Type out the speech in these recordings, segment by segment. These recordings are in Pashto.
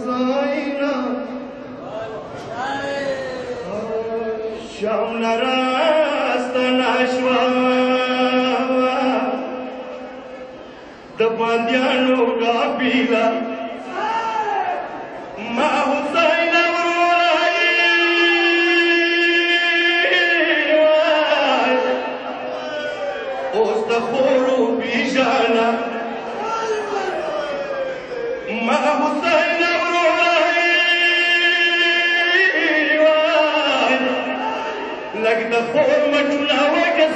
हुसैना शाम नारास्ता नाशवा दबादियानो गाबीला मा हुसैना खोरो बीजाना मा हुसैन लगता खोर मटुना के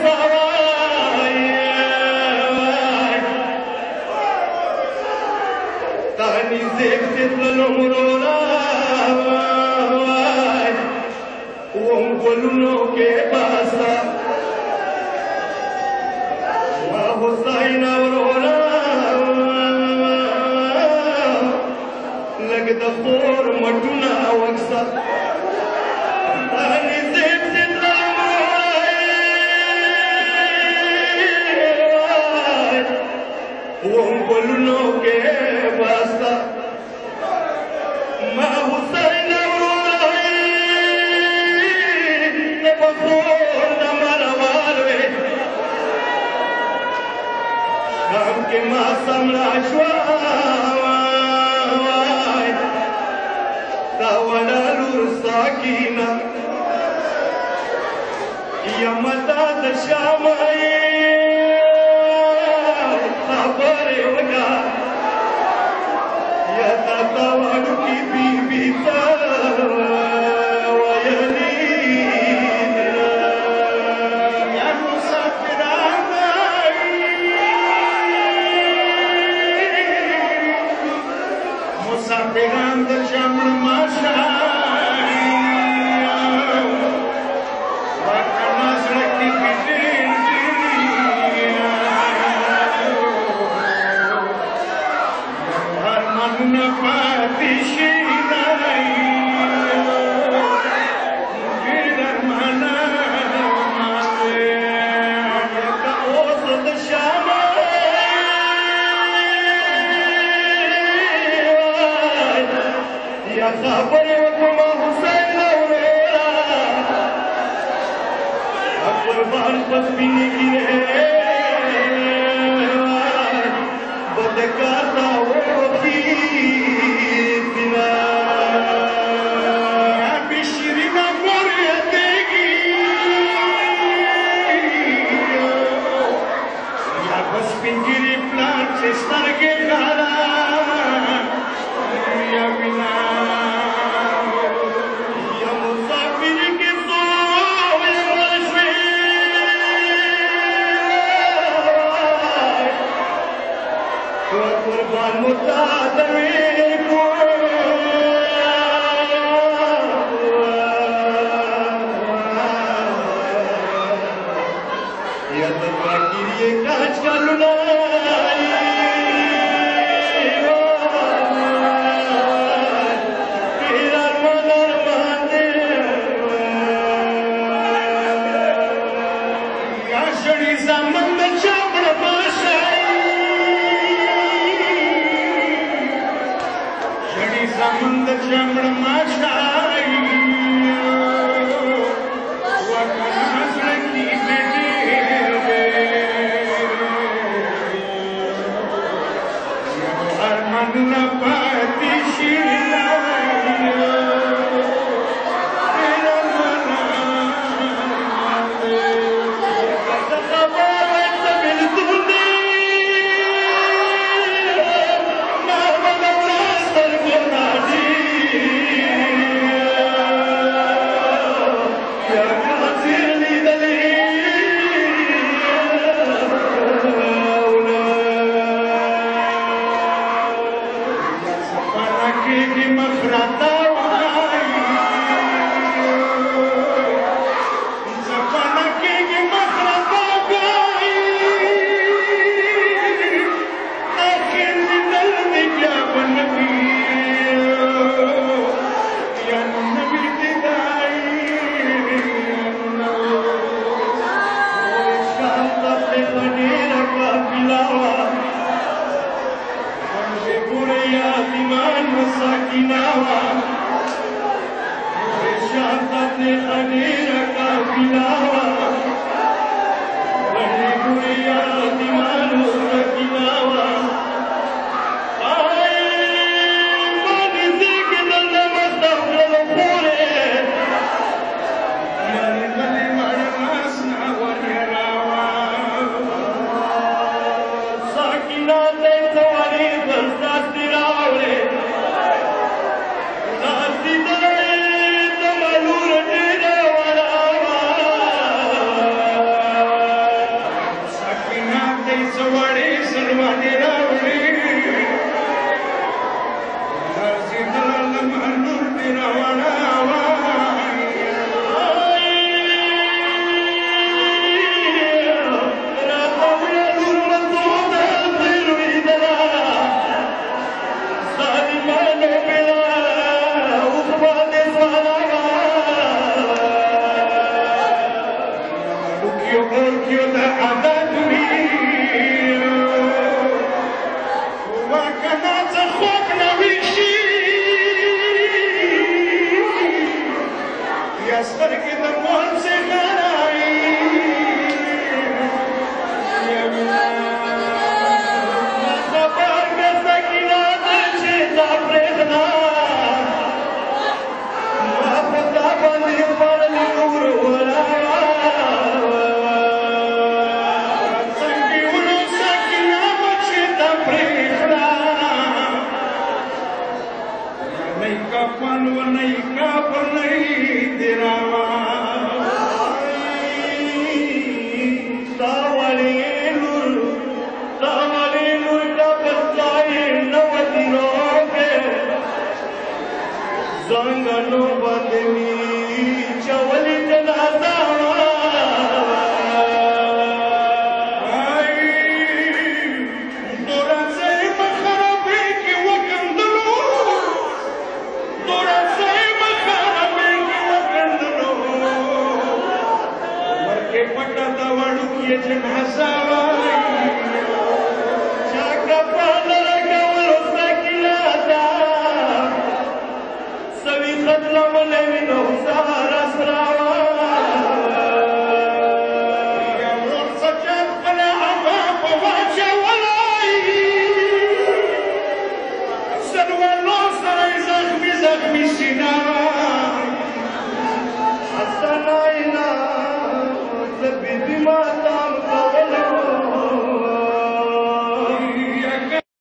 तानी देखते तलोमरोला वो बोलूनों के पासा हुसैन लगता खोर मटुना वक्सा वो बोलूनों के वास्ता मैं हुसैन के मासम राशवाय तावलालुर साकीना यमता दशामाए ताबरे वगा यता तावाडु की बीबी Pegan the Jamul Masha, what can I say? Harmana Patishi, खबर हुसैन कुर्बान पत्नी की है बदकाता वो बिना बिशरी ना मोरे देगी या बस पिंजरी प्लांट से सर के खाना या बिना بیا سترګې د مور څخه راایي خبر مې سکینه ده چې تا پرېږده ما په تا باندې پړلې نور ولاړه څنګه ولو سکینه به چې تا پرېږده نه کفن و نه کفن نه دراما زنګانو باندې می چولې جنازه وای دورځه مخربې کې وکندلو دورځه مخربې کې وکندلو ورکه پټه دا وړو کې جنازه وای چاکا پاله راګول سکیلا دا سوي خدلا ولې نو سهار اسراوا یا ور سچن خلا هغه په واچا ولای سنوالو سره زخمي سینا حسناینا زبې ما تام